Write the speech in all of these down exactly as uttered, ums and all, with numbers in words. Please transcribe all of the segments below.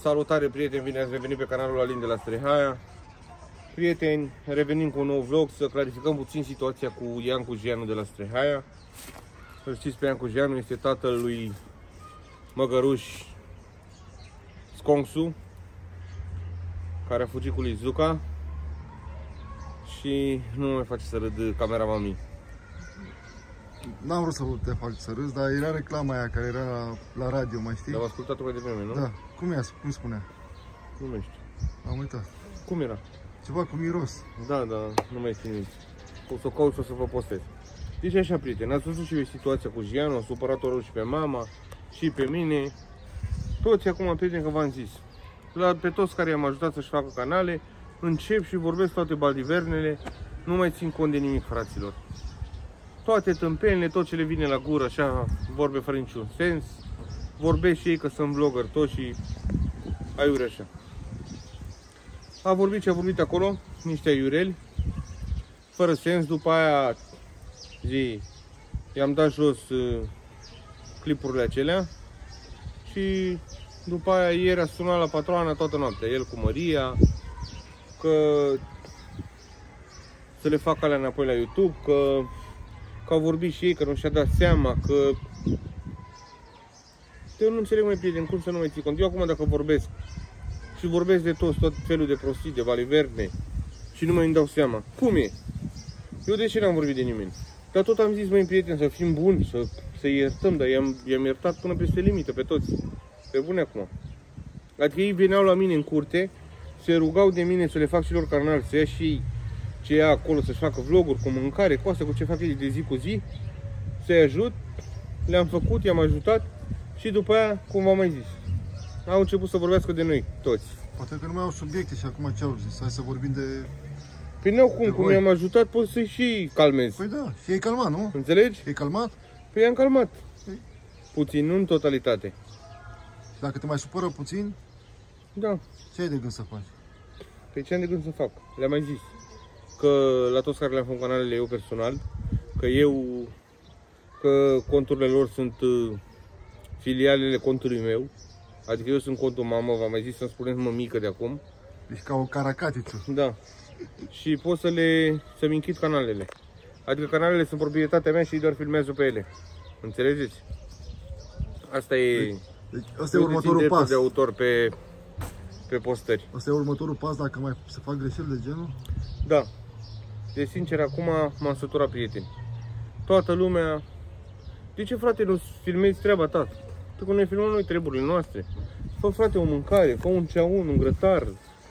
Salutare prieteni, bine ați revenit pe canalul Alin de la Strehaia. Prieteni, revenim cu un nou vlog să clarificăm puțin situația cu Iancu Gianu de la Strehaia. Îl știți pe Iancu Gianu, este tatăl lui Măgăruș Sconksu, care a fugit cu lui Zuca. Și nu mai face să râd camera mami. N-am vrut să te fac să râzi, dar era reclama aia care era la, la radio, mai știi? L-am ascultat-o mai devreme, nu? Da. Cum, ea, cum spunea? Nu mai știu. Am uitat. Cum era? Ceva cu miros. Da, da, nu mai știu nimic. O să o caut și o să vă postez. Deci așa, prieteni, ați văzut și eu situația cu Gianu, a supărat-o rău și pe mama, și pe mine. Toți acum, prieteni, că v-am zis. La, pe toți care i-am ajutat să-și facă canale, încep și vorbesc toate baldivernele, nu mai țin cont de nimic, fraților. Toate tâmpenile, tot ce le vine la gură, așa, vorbe fără niciun sens. Vorbesc și ei că sunt vlogger toți și aiure așa. A vorbit ce a vorbit acolo, niște aiureli, fără sens. După aia zi, i-am dat jos uh, clipurile acelea. Și după aia ieri a sunat la patroana toată noaptea, el cu Maria, că să le fac alea înapoi la YouTube, că, că au vorbit și ei, că nu și-a dat seama, că... Eu nu înțeleg, mai prieteni, cum să nu mai ții cont. Eu acum dacă vorbesc și vorbesc de toți, tot felul de prostii, de baliverne, și nu mai îmi dau seama, cum e? Eu de ce n-am vorbit de nimeni? Dar tot am zis, măi, prieteni, să fim buni, să, să iertăm, dar i-am iertat până peste limită pe toți. Pe bune acum. Adică ei veneau la mine în curte, se rugau de mine să le fac și lor canal, să ia și ce ia acolo, să-și facă vloguri cu mâncare, cu asta, cu ce fac ei de zi cu zi, să-i ajut. Le-am făcut, i-am ajutat și după aia, cum v-am mai zis, au început să vorbească de noi, toți. Poate că nu mai au subiecte și acum ce au zis? Hai să vorbim de... Păi n-au cum, cum i-am ajutat, poți să-i și calmezi. Păi da, și e calmat, nu? Înțelegi? E calmat? Păi i-am calmat. Păi... Puțin, nu în totalitate. Și dacă te mai supără puțin, da. Ce ai de gând să faci? Păi ce am de gând să fac? Le-am mai zis. Că la toți care le-am făcut canalele eu personal, că eu, că conturile lor sunt uh, filialele contului meu. Adică eu sunt contul mamă, v-am mai zis să-mi spuneți mămică de acum. Ești ca o caracatiță. Da. Și pot să le, să-mi închid canalele. Adică canalele sunt proprietatea mea și doar filmează pe ele. Înțelegeți? Asta e... Deci asta e următorul pas. De autor pe, pe postări. Asta e următorul pas dacă mai se fac greșeli de genul? Da. Deci sincer acum m-am săturat, prieteni. Toată lumea... De ce, frate, nu filmezi treaba ta? Pentru că noi filmăm noi treburile noastre. Fă, frate, o mâncare, fă un ceaun, un grătar,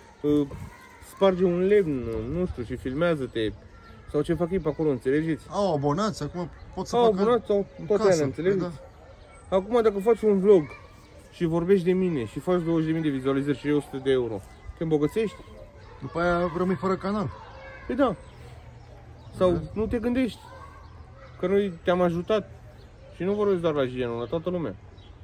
sparge un lemn, nu știu, și filmează-te. Sau ce fac ei pe acolo, înțelegeți? Au abonați, acum pot să Au facă abonați sau toate alea, înțelegeți? Da. Acum dacă faci un vlog și vorbești de mine și faci douăzeci de mii de vizualizări și o sută de euro, te îmbogățești? După aia rămâi fără canal. Păi da. Sau da. Nu te gândești că noi te-am ajutat. Și nu vorbesc doar la Gianu, la toată lumea.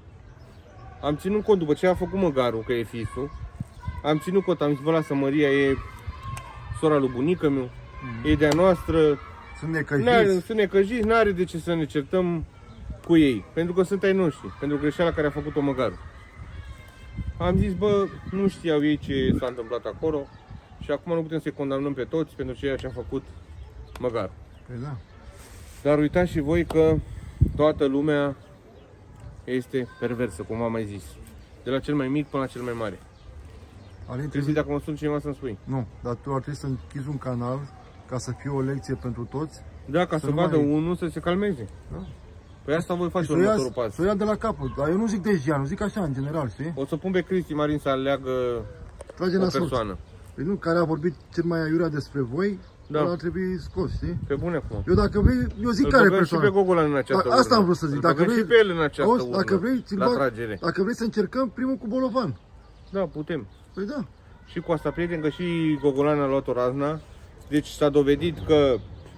Am ținut cont după ce a făcut Măgarul, că e fisul. Am ținut cont, am zis, bă, lasă, Maria e sora lui bunică meu, mm. e de-a noastră. Sunt necăjiți. Sunt necăjiți, n-are de ce să ne certăm cu ei. Pentru că sunt ai noștri, pentru greșeala care a făcut-o Măgarul. Am zis, bă, nu știau ei ce s-a întâmplat acolo. Și acum nu putem să-i condamnăm pe toți pentru ceea ce a făcut Măgarul. Păi da. Dar uitați și voi că toată lumea este perversă, cum am mai zis. De la cel mai mic până la cel mai mare. Alin, trebuie... Dacă mă sun cineva să-mi spui. Nu, dar tu ar trebui să închizi un canal ca să fie o lecție pentru toți. Da, ca să, să vadă mai... unul să se calmeze. Da. Păi asta voi face următorul pas. Să o ia de la capăt. Dar eu nu zic de Gianu, zic așa, în general, știi? O să pun pe Cristi Marin să aleagă Trage o persoană. Păi nu, care a vorbit cel mai aiurea despre voi, da. Ăla ar trebui scos, știi? Pe bune acum. Eu dacă vrei, eu zic îl care persoană. Și pe Gogolan în această da, asta am vrut să zic. Dacă vrei, și pe el în această auzi, dacă vrei, la tragere. Dacă vrei să încercăm primul cu Bolovan. Da, putem. Păi da. Și cu asta, prieten, că și Gogolan a luat o razna. Deci s-a dovedit că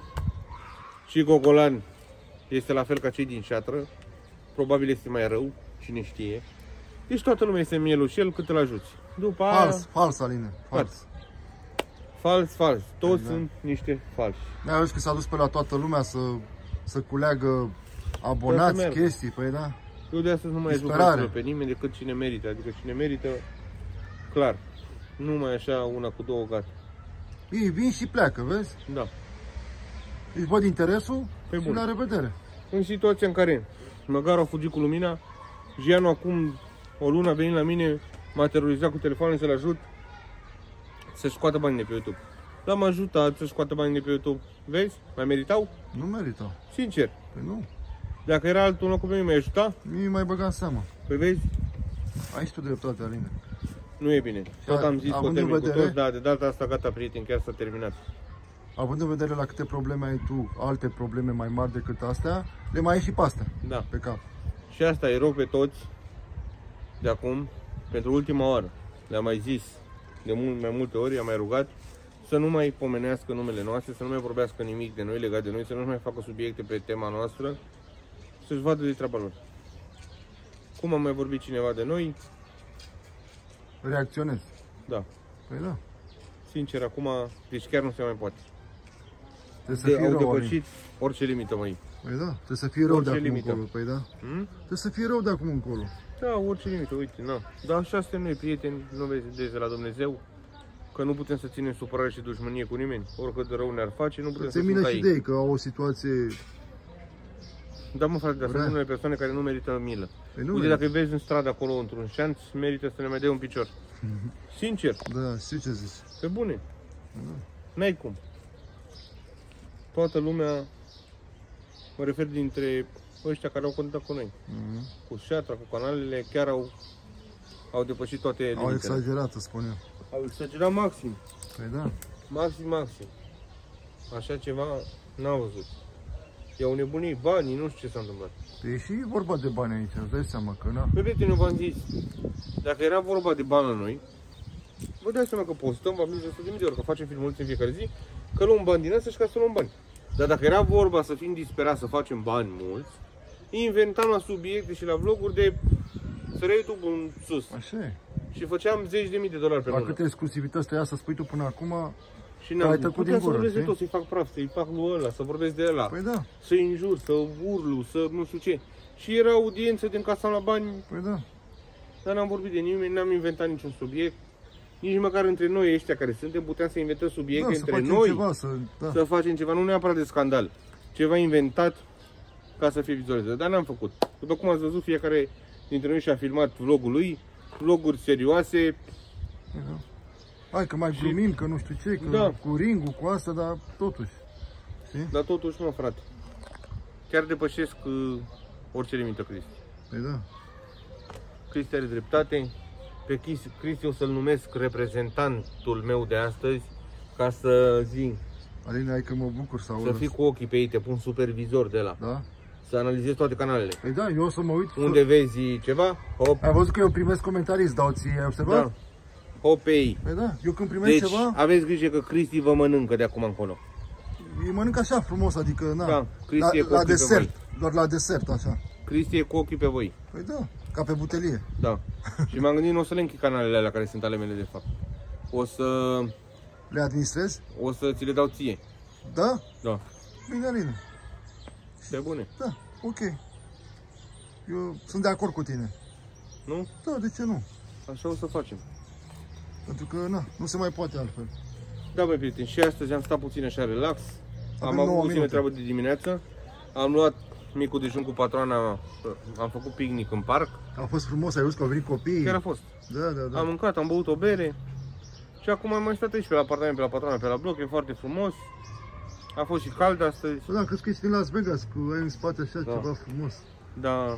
și Gogolan este la fel ca cei din șatră. Probabil este mai rău, cine știe. Deci toată lumea este mielușel cât îl ajuți. După aia... Fals, fals, Aline, fals. Fals, fals. Toți da. Sunt niște falși. Mi-a zis că s-a dus pe la toată lumea să, să culeagă abonați, chestii, păi da. Eu de astăzi nu mai ajut pe nimeni decât cine merită. Adică cine merită Clar. Numai așa, una cu două gata. Ei vin și pleacă, vezi? Da. Își văd interesul Pe și bun. la revedere. În situația în care măgarul a fugit cu lumina, Gianu acum o lună a venit la mine, m-a terorizat cu telefonul să-l ajut să-și scoată banii de pe YouTube. L-am ajutat să-și scoată banii de pe YouTube. Vezi? Mai meritau? Nu merită. Sincer. Păi nu. Dacă era altul în locul meu, mi-ai ajuta? Mie mai băga în seama. Păi vezi? Ai și tu dreptate, Aline. Nu e bine. Tot am zis că o având în termin cu vedere- toți, dar de data asta gata, prieten, chiar s-a terminat. Având în vedere la câte probleme ai tu, alte probleme mai mari decât astea, le mai ai și pe astea, Da. pe cap. Și asta îi rog pe toți de acum, pentru ultima oară. Le-am mai zis de mult, mai multe ori, am mai rugat să nu mai pomenească numele noastre, să nu mai vorbească nimic de noi, legat de noi, să nu mai facă subiecte pe tema noastră, să-și vadă de treaba lor. Cum a mai vorbit cineva de noi? Reacționezi. Da. Păi da. Sincer, acum, deci chiar nu se mai poate. Trebuie să De, fii au rău, Aline. depășit orice limită, măi. Păi da, trebuie să fii rău Orice de acum limită. încolo. Păi da. Hmm? Trebuie să fii rău de acum încolo. Da, orice limită, uite, na. Dar așa suntem noi, prieteni, nu vezi de la Dumnezeu, că nu putem să ținem supărare și dușmănie cu nimeni. Oricât de rău ne-ar face, nu putem Să să ți fim mine ca și ei. de ei, că au o situație... Da, mă, frate, dar Vrea. sunt unele persoane care nu merită milă. Păi nu Uite, merită. dacă îi vezi în stradă acolo, într-un șanț, merită să ne mai dea un picior. Sincer, Da, știu ce zici. pe bune. N-ai cum. Toată lumea, mă refer dintre ăștia care au contact cu noi, Mhm. cu șatra, cu canalele, chiar au, au depășit toate Au limitele. exagerat, îți spun eu. Au exagerat maxim. Păi da. Maxim, maxim. Așa ceva n-am văzut. I-au nebunit banii, nu știu ce s-a întâmplat. E și vorba de bani aici, îți dai seama că na. Pe prieteni, eu v-am zis, dacă era vorba de bani la noi, vă dați seama că postăm, v-am zis de mii de ori, că facem filmulețe în fiecare zi, că luăm bani din asta și ca să luăm bani. Dar dacă era vorba să fim disperați să facem bani mulți, inventam la subiecte și la vloguri de să reiei YouTube în sus. Așa e. Și făceam zeci de mii de dolari pe La lună. câte exclusivități te ia să spui tu până acum, Și Ai n-am tăcut puteam din să gură, vorbesc de știi? tot, să-i fac praf, să-i fac lui ăla, să vorbesc de ăla, păi da, să-i înjur, să urlu, să nu știu ce. Și era audiență din casa la bani, păi da. dar n-am vorbit de nimeni, n-am inventat niciun subiect. Nici măcar între noi ăștia care suntem puteam să inventăm subiecte Da, să între facem noi, ceva, să... Da. să facem ceva, nu neapărat de scandal, ceva inventat ca să fie vizualizat, dar n-am făcut. După cum ați văzut, fiecare dintre noi și-a filmat vlogul lui, vloguri serioase. Păi da. Hai că mai Și- glumim, că nu știu ce, că Da. cu ringul, cu asta, dar totuși. Știi? Dar totuși, mă, frate, chiar depășesc uh, orice limită, Cristi. Păi da. Cristi are dreptate. Pe Cristi, Cristi o să-l numesc reprezentantul meu de astăzi, ca să zic, Aline, hai că mă bucur să să aud. fii cu ochii pe ei, te pun supervizor de la, Da? să analizezi toate canalele. Păi da, eu o să mă uit. Unde vezi ceva, hop, Ai văzut că eu primesc comentarii, îți dau ție, ai observat? da, hop pe ei. Păi da, eu când primesc Deci ceva, aveți grijă că Cristi vă mănâncă de acum încolo. îi mănânc așa frumos, adică, na, Da, Cristi e la, cu la ochii pe desert, doar la desert, așa. Cristi e cu ochii pe voi. Păi da, ca pe butelie. Da. Și m-am gândit, nu o să le închid canalele alea care sunt ale mele de fapt. O să, Le administrezi? o să ți le dau ție. Da? Da. Bine, Aline. Pe bune. Da, ok. Eu sunt de acord cu tine. Nu? Da, de ce nu? Așa o să facem. Pentru că, na, nu se mai poate altfel. Da, băi, prieteni, și astăzi am stat puțin așa relax. Avem Am nouă avut puțină minute. treabă de dimineață. Am luat micul dejun cu patroana, am făcut picnic în parc. A fost frumos, ai văzut că au venit copiii. Chiar a fost. Da, da, da. Am mâncat, am băut o bere. Și acum am mai stat aici pe la apartament, pe la patroana, pe la bloc, e foarte frumos. A fost și cald astăzi. Bă, da, crezi că ești în Las Vegas, cu ai în spate așa Da. ceva frumos. Da.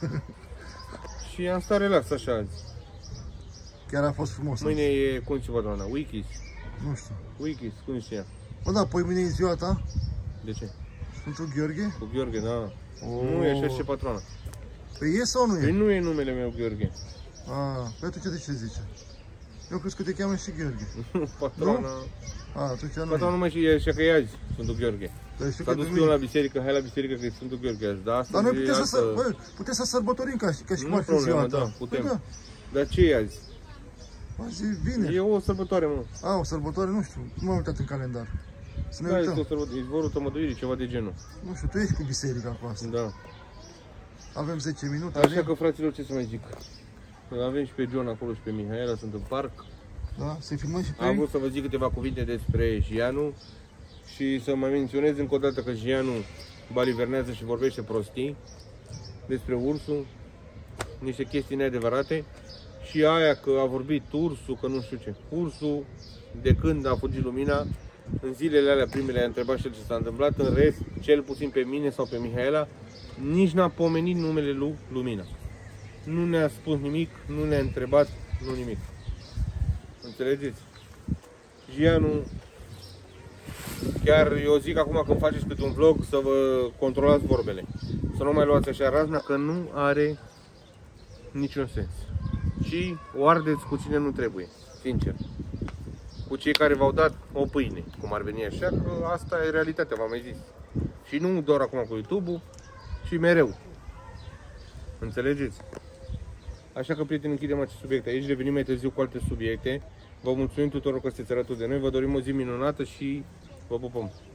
Și am stat relax așa azi. Chiar a fost frumos. Mâine e, cum zice patroana, Wikis. Nu știu. Wikis, cum zice ea? Bă, da, păi mâine e ziua ta, De ce? Sfântul Gheorghe. Cu Gheorghe, da. Oh. Nu e așa și patroana. Păi e sau nu Păi e? nu e numele meu Gheorghe. A, păi atunci de ce zice? Eu crezi că te cheamă și Gheorghe. Patroana... A, atunci nu Patroana e. nu mai știe, așa că e azi, Sfântul Gheorghe. Dar știu S-a că dus de cu eu la mâine. biserică, hai la biserică că e Sfântul Gheorghe azi. Dar astăzi Dar noi e putem să, altă... să, bă, putem să sărbătorim ca și, ca și Nu cum ar fi problemă, ziua da, ta. putem. Păi da, Dar ce e azi? azi e vineri. E o sărbătoare, mă. A, o sărbătoare, nu știu, nu m-am uitat în calendar. Să ne Da, uităm. este o sărbătoare, izvorul tămăduirii, ceva de genul. Nu știu, tu ești cu biserica cu asta. Da. Avem zece minute. Așa Alin. că, fraților, ce să mai zic? Îl avem și pe John acolo și pe Mihaela, sunt în parc. Da, să filmăm și pe Am ei. vrut să vă zic câteva cuvinte despre Gianu și să mai menționez încă o dată că Gianu balivernează și vorbește prostii despre ursul, niște chestii neadevărate. Și aia că a vorbit ursul, că nu știu ce. Ursul, de când a fugit lumina, în zilele alea primele a întrebat și el ce s-a întâmplat, în rest, cel puțin pe mine sau pe Mihaela, nici n-a pomenit numele lui Lumina. Nu ne-a spus nimic, nu ne-a întrebat, nu nimic. Înțelegeți? Gianu, chiar eu zic acum când faceți câte un vlog să vă controlați vorbele. Să nu mai luați așa razna, că nu are niciun sens. Și o ardeți cu cine nu trebuie, sincer. Cu cei care v-au dat o pâine, cum ar veni așa, că asta e realitatea, v-am mai zis. Și nu doar acum cu YouTube-ul, ci mereu. Înțelegeți? Așa că, prieteni, închidem acest subiect aici, revenim mai târziu cu alte subiecte. Vă mulțumim tuturor că sunteți alături de noi, vă dorim o zi minunată și vă pupăm!